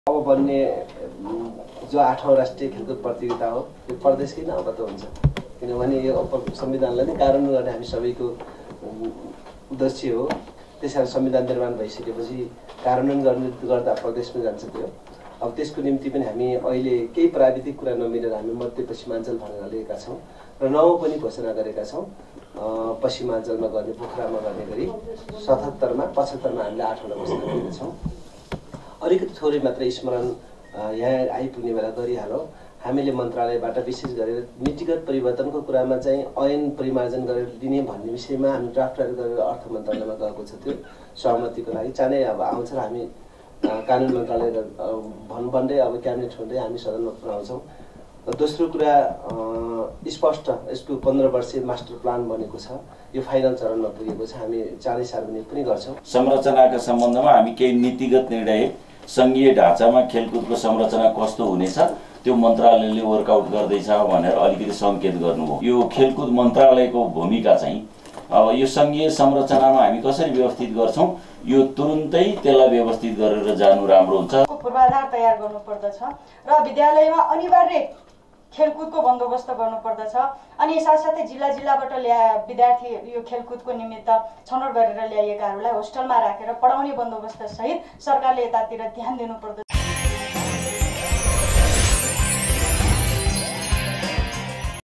अब बन्ने जो 8औं राष्ट्रिय खेलकुद प्रतियोगिता हो त्यो प्रदेशकै नाउँबाट हुन्छ, किनभने यो संविधानलाई नै कार्यान्वयन गर्ने हामी सबैको उद्देश्य हो। त्यसैले संविधान निर्माण भइसकेपछि कार्यान्वयन गर्दा प्रदेशमा जान्छ त्यो। अब त्यसको निम्ति पनि हामी अहिले केही प्राविधिक कुरा नमिलेर हामी मध्यपश्चिमाञ्चल भनेर लिएका छौँ र 9 पनि घोषणा गरेका छौँ। पश्चिमाञ्चलमा गर्ने, पोखरामा गर्ने गरी 77 मा 75 मा हामीले 8 वटा घोषणा गरेका छौँ। अलिकति थोरै मात्रै स्मरण यहाँ आइपुग्ने बेला गरिहालौँ। हामीले मन्त्रालयबाट विशेष गरेर नीतिगत परिवर्तनको कुरामा चाहिँ ऐन परिमार्जन गरेर दिने भन्ने विषयमा हामी ड्राफ्टहरू गरेर अर्थ मन्त्रालयमा गएको छ। त्यो सहमतिको लागि चाँडै अब आउँछ र हामी कानुन मन्त्रालय भन्दै अब क्याबिनेट हुँदै हामी सदनमा पुर्याउँछौँ। दोस्रो कुरा स्पष्ट यसको 15 वर्षीय मास्टर प्लान बनेको छ, यो फाइनल चरणमा पुगेको छ। हामी चाँडै सार्वजनिक पनि गर्छौँ। संरचनाका सम्बन्धमा हामी केही नीतिगत निर्णय संघीय ढाँचामा खेलकुदको संरचना कस्तो हुनेछ त्यो मन्त्रालयले वर्कआउट गर्दैछ भनेर अलिकति सङ्केत गर्नुभयो। यो खेलकुद मन्त्रालयको भूमिका चाहिँ अब यो संघीय संरचनामा हामी कसरी व्यवस्थित गर्छौँ, यो तुरुन्तै त्यसलाई व्यवस्थित गरेर जानु राम्रो हुन्छ। पूर्वाधार तयार गर्नुपर्दछ र विद्यालयमा अनिवार्य खेलकुदको बन्दोबस्त गर्नुपर्दछ। अनि साथसाथै जिल्लाबाट विद्यार्थी यो खेलकुदको निमित्त छनौट गरेर ल्याइएकाहरूलाई होस्टलमा राखेर पढाउने बन्दोबस्त सहित सरकारले यतातिर ध्यान दिनुपर्दछ।